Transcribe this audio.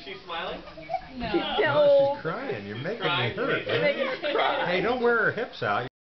she smiling? No. No, she's crying. You're making me hurt. You're making her cry. Hey, don't wear her hips out.